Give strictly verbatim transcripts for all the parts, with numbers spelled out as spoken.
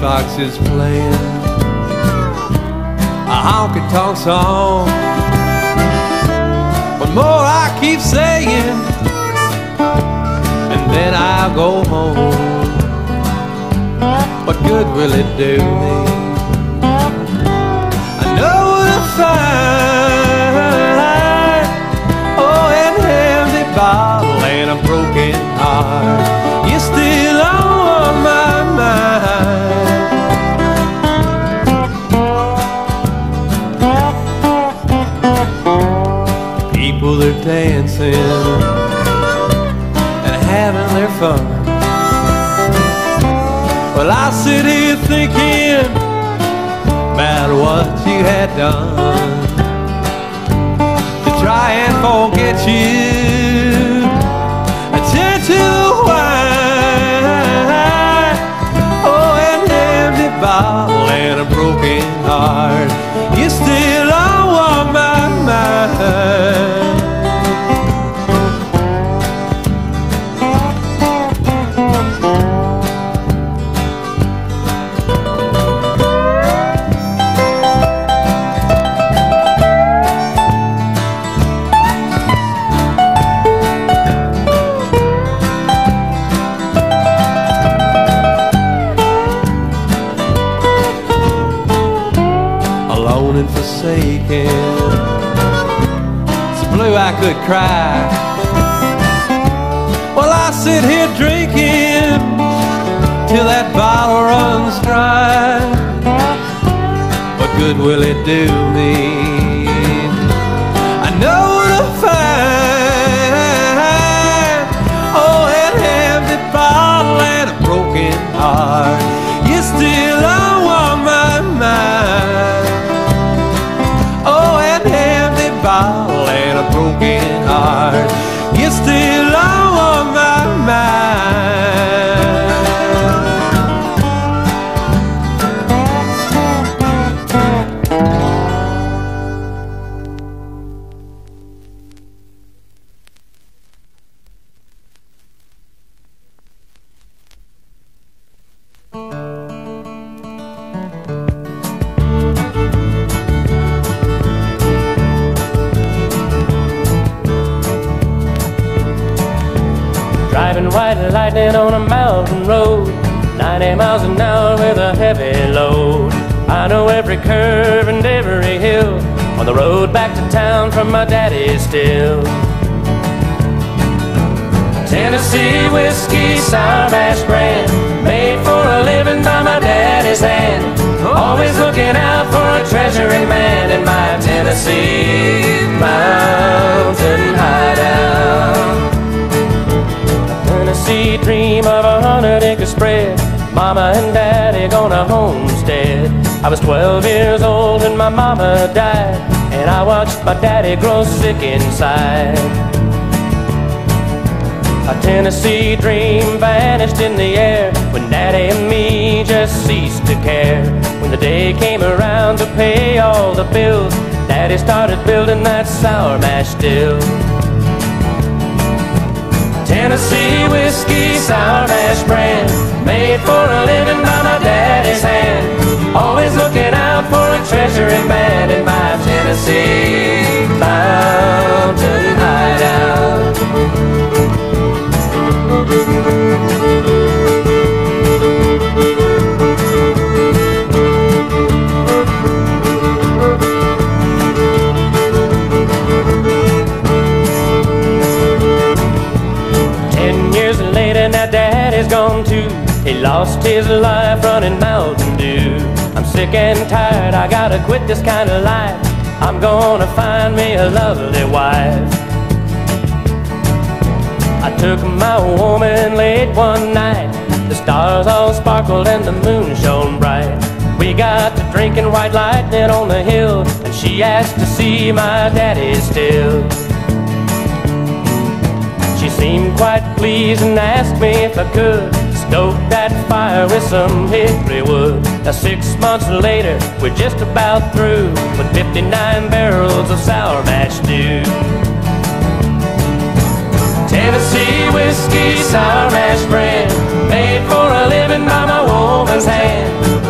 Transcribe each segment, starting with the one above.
jukebox is playing a honky tonk song. One more I keep saying, and then I'll go home. What good will it do me? I know what I find. Oh, an empty bottle and a broken heart. You're still on my mind. People are dancing and having their fun. Well, I sit here thinking about what you had done to try and forget you. I turn to the wine, oh, an empty bottle and a broken heart. You're still on my mind. It's blue I could cry. Well, I sit here drinking till that bottle runs dry. What good will it do me? I know what to find. Oh, an empty bottle and a broken heart. You're still on my mind. Bottle and a broken heart. You're still on my mind. White lightning on a mountain road, ninety miles an hour with a heavy load. I know every curve and every hill on the road back to town from my daddy still. Tennessee whiskey, sour mash brand, made for a living by my daddy's hand. Always looking out for a treasuring man in my Tennessee mountain hideout. Tennessee dream of a hundred acre spread, mama and daddy gonna homestead. I was twelve years old when my mama died, and I watched my daddy grow sick inside. A Tennessee dream vanished in the air when daddy and me just ceased to care. When the day came around to pay all the bills, daddy started building that sour mash still. Tennessee whiskey, sour mash brand, made for a living by my daddy's hand. Always looking out for a treasuring man in my Tennessee mountain hideout. Daddy's gone too. He lost his life running Mountain Dew. I'm sick and tired, I gotta quit this kind of life. I'm gonna find me a lovely wife. I took my woman late one night. The stars all sparkled and the moon shone bright. We got to drinking white lightning on the hill, and she asked to see my daddy still. She seemed quite pleased and asked me if I could stoke that fire with some hickory wood. Now six months later, we're just about through with fifty-nine barrels of sour mash stew. Tennessee whiskey, sour mash brand, made for a living by my woman's hand.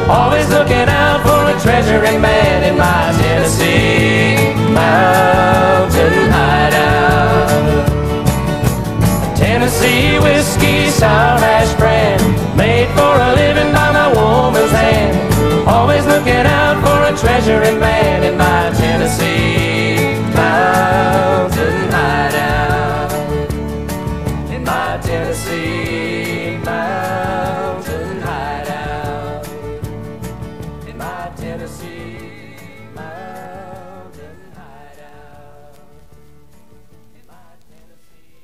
treasuring man in my Tennessee mountain hideout. Tennessee whiskey, sour ash brand, made for a living by my woman's hand. Always looking out for a treasuring man in my Tennessee mountain hideout. In my Tennessee mountain hideout. In my Tennessee mountain hideout. In my Tennessee.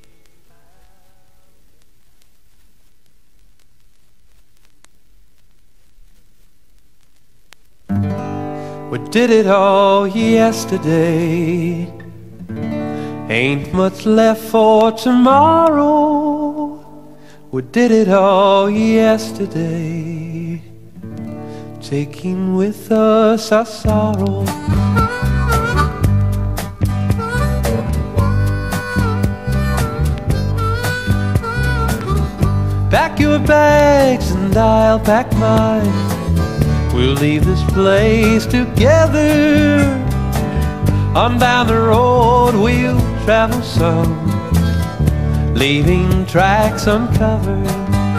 We did it all yesterday. Ain't much left for tomorrow. We did it all yesterday, taking with us our sorrow. Pack your bags and I'll pack mine. We'll leave this place together. On down the road we'll travel some, leaving tracks uncovered.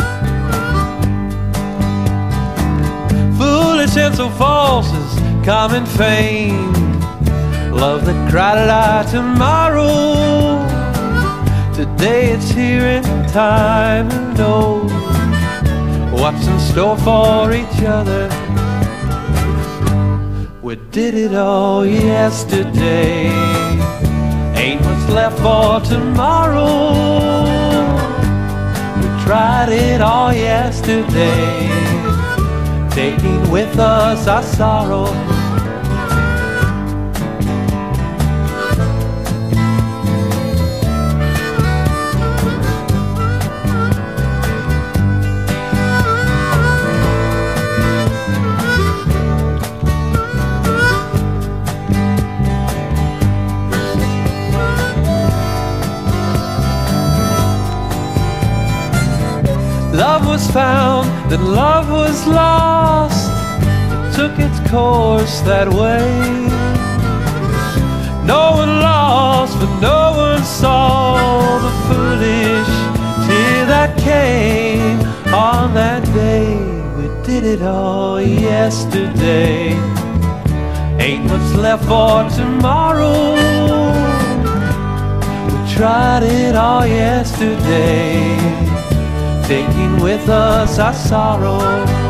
Foolish and so false is common fame. Love that crowded our tomorrow. Today it's here and time to know what's in store for each other. We did it all yesterday. Ain't much left for tomorrow. We tried it all yesterday, taking with us our sorrow. Love was found, then love was lost. It took its course that way. No one lost, but no one saw the foolish tear that came on that day. We did it all yesterday. Ain't much left for tomorrow. We tried it all yesterday, taking with us our sorrow.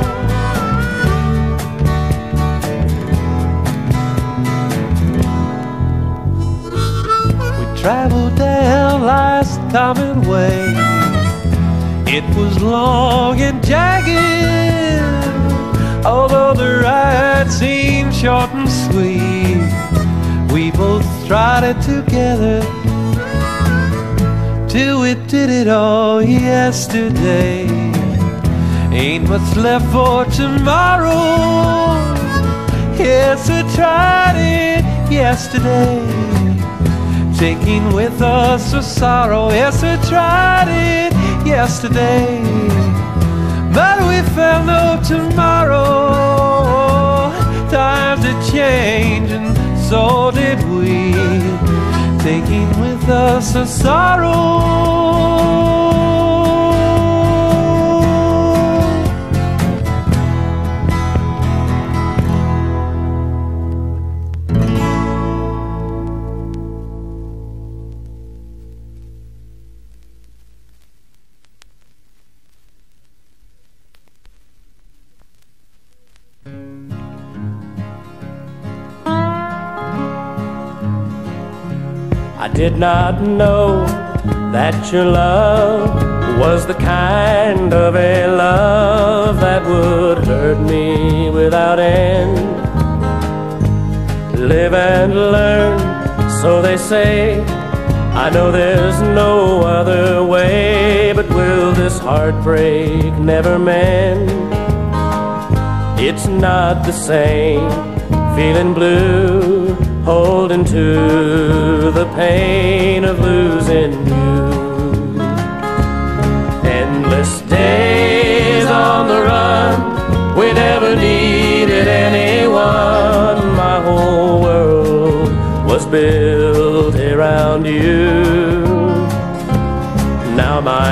We traveled down life's common way. It was long and jagged, although the ride seemed short and sweet. We both tried it together, till we did it all yesterday. Ain't much left for tomorrow. Yes, we tried it yesterday, taking with us our sorrow. Yes, we tried it yesterday, but we found no tomorrow. Times had changed and so did we, taking with us a sorrow. I did not know that your love was the kind of a love that would hurt me without end. Live and learn, so they say. I know there's no other way, but will this heartbreak never mend? It's not the same, feeling blue, holding to the pain of losing you. Endless days on the run, we never needed anyone.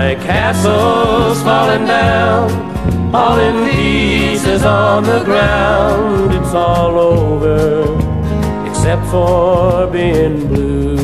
my castle's falling down, all in pieces on the ground. It's all over, except for being blue.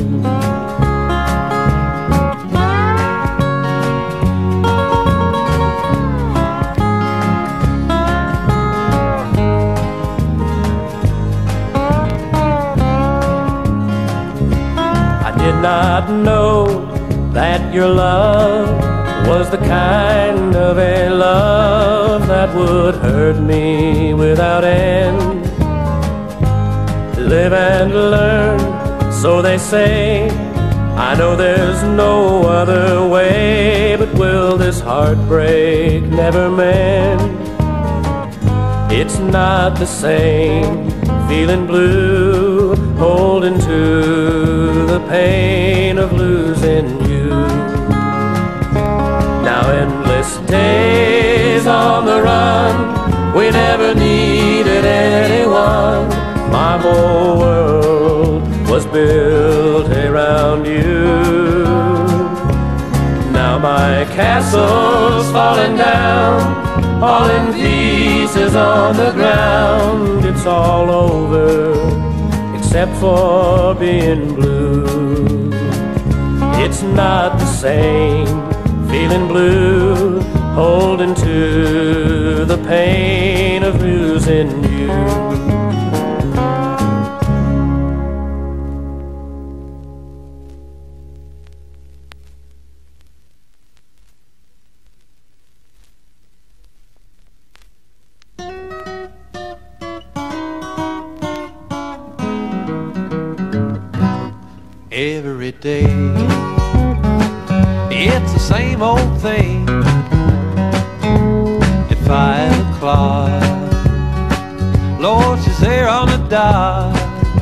I did not know that your love was the kind of a love that would hurt me without end. Live and learn, so they say. I know there's no other way, but will this heartbreak never mend? It's not the same, feeling blue, holding to the pain of losing you. Now endless days on the run, we never needed anyone. My whole world was built around you. Now my castle's falling down, all in pieces on the ground. It's all over, except for being blue. It's not the same, feeling blue, holding to the pain of losing you. Every day it's the same old thing. At five o'clock, Lord, she's there on the dot.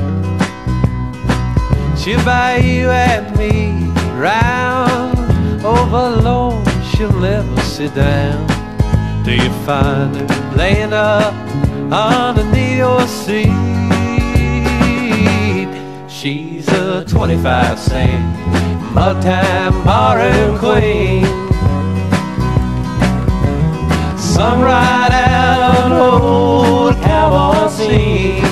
She'll buy you and me round. Over, Lord, she'll never sit down till you find her laying up underneath your seat. She's a twenty-five cent mud time barroom queen, sung right out an old cowboy scene.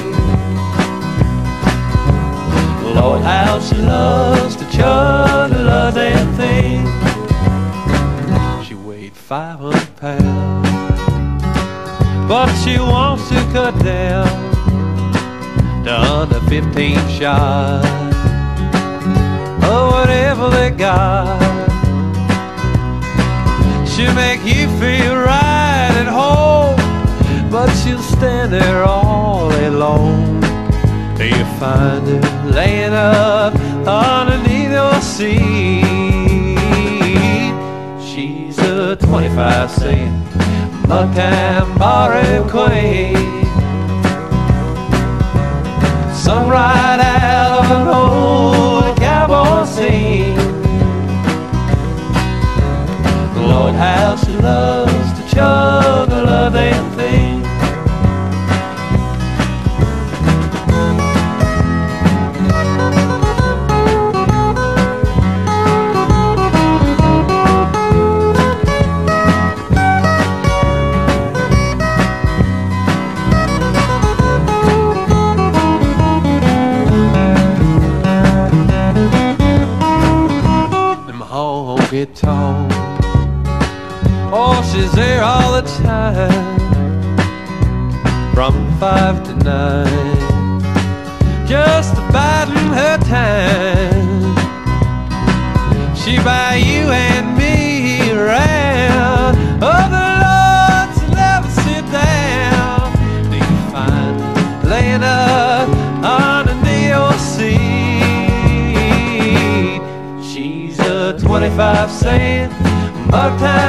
Lord, how she loves to chug the love damn thing. She weighed five hundred pounds, but she wants to cut down to under fifteen shots, or whatever they got. She'll make you feel right at home, but she'll stand there all day long till you find her laying up underneath your seat. She's a twenty-five cent mud time barroom queen, sung right out of an old cowboy scene. Lord, how she loves to chug a love damn thing. Guitar, oh, she's there all the time, from five to nine, just biding her time. She buy you and me around. Oh, the Lord's never sit down till you find her laying up underneath your seat. She's a twenty-five cent mug time